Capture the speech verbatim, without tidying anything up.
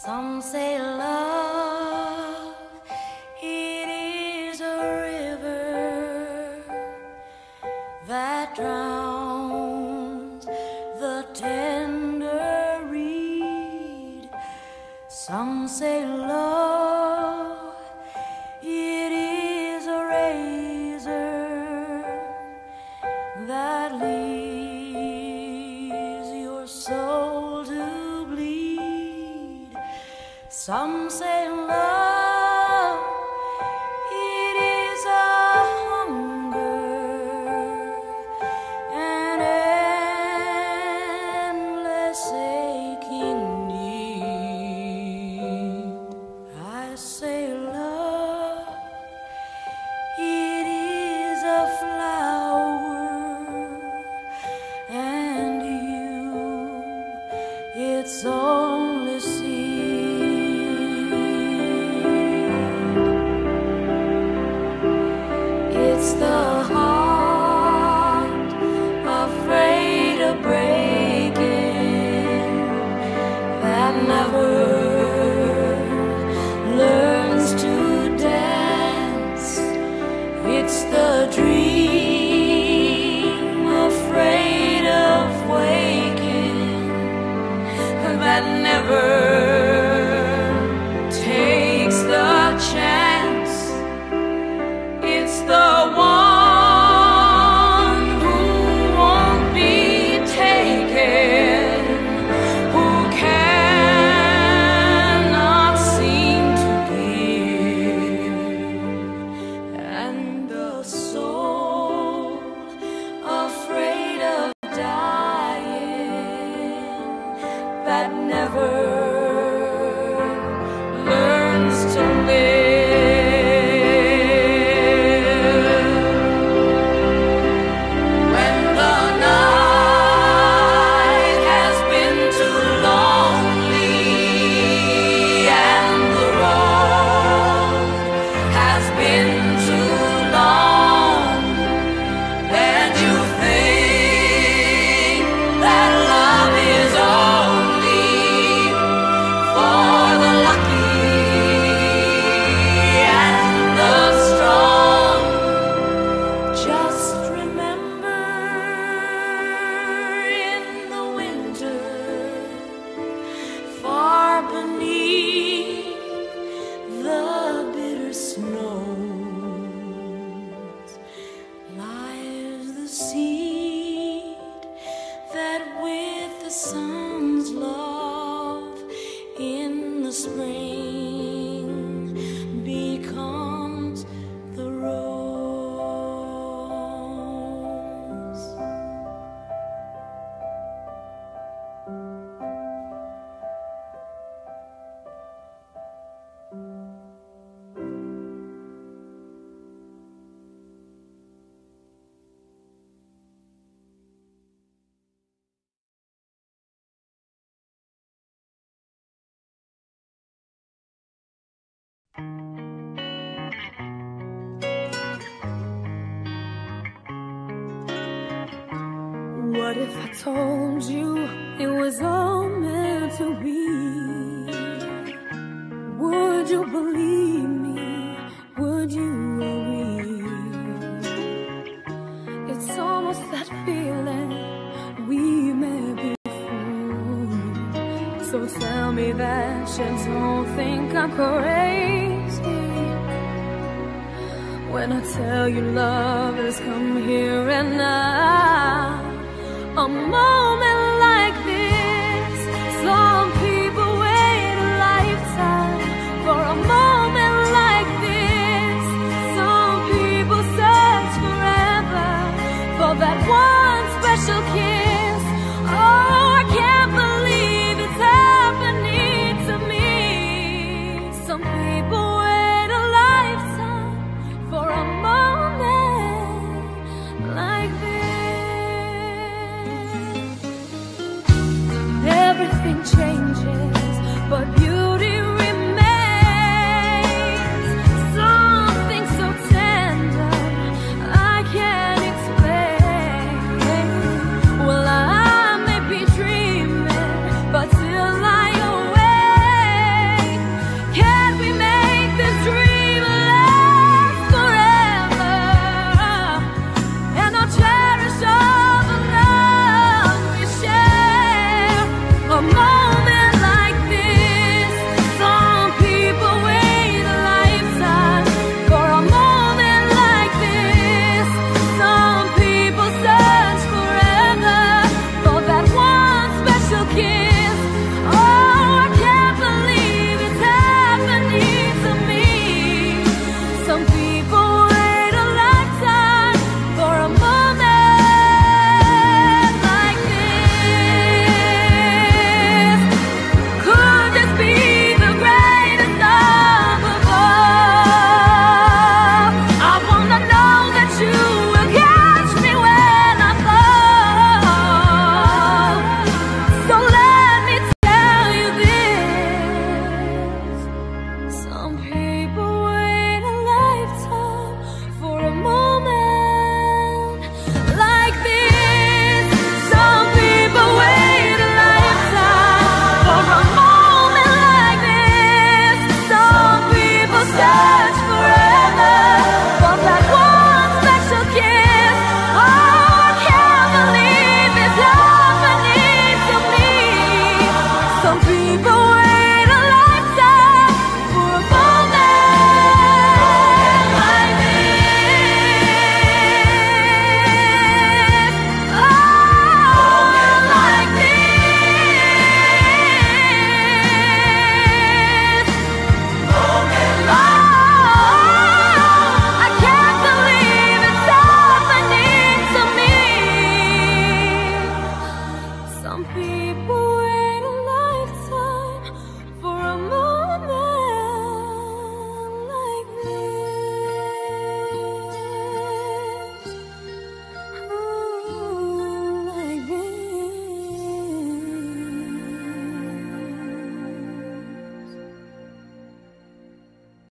Some say love, it is a river that drowns the tender reed. Some say love, it is a razor that leaves your soul to bleed. Some say love, it is a hunger, an endless aching need. I say love, it is a flower, and you, its only seed. It's the heart afraid of breaking that never learns to dance. It's the dream afraid of waking that never takes the chance. It's the one who won't be taken, who cannot seem to give, and the soul afraid of dying that never learns to live. When the night has been too lonely and the road has been too long, and you think that love is only for the lucky and the strong, just remember in the winter, far beneath the bitter snows, lies the seed that with the sun's love in the spring becomes the rose. What if I told you it was all meant to be? Would you believe me? Would you agree? It's almost that feeling we may be fools. So tell me that you don't think I'm crazy when I tell you love has come here and now. A moment like this, some people wait a lifetime for a moment like this. Some people search forever for that one special kiss. Oh, I can't believe it's happening to me. Some people wait a lifetime for a moment like this. Everything changes, but